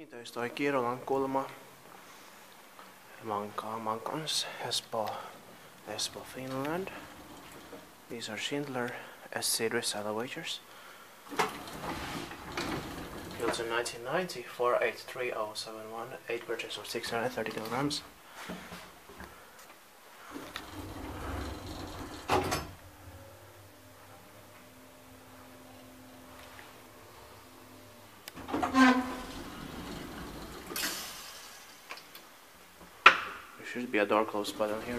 Niin, töistä toi Kirolan kulma. Mankans, Espoo, Finland. These are Schindler S-Series elevators. Built in 1990, 483071, 8 purchase of 630 kilograms. There should be a door close button here.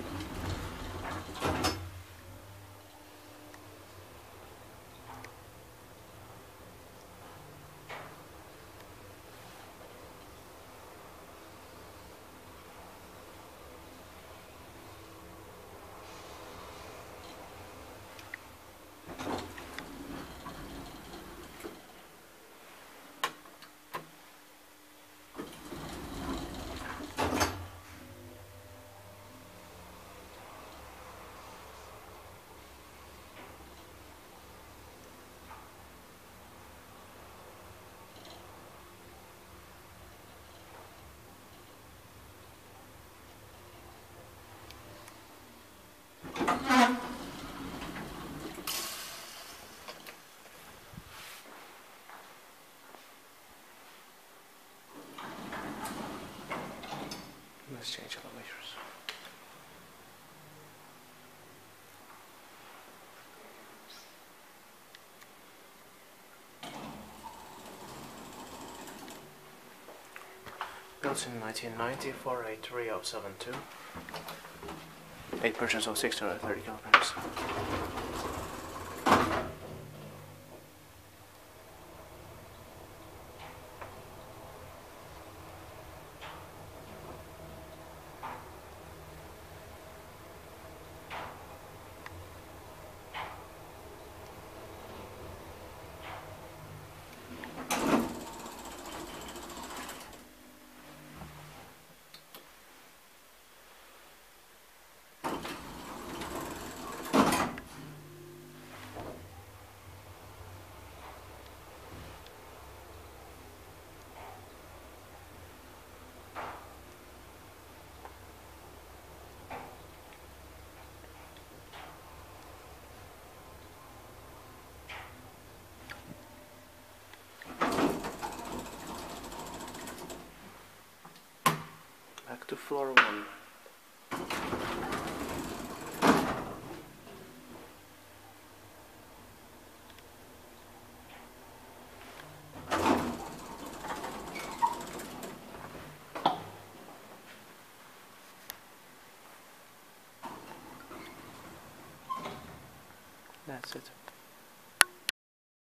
Let's change elevators. Built in 1990, 483072. 8 purchase of 630 kilograms. Back to floor 1. That's it.